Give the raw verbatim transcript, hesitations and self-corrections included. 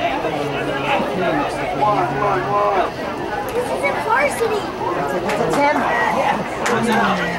One, one, one. This is a varsity. It's a ten.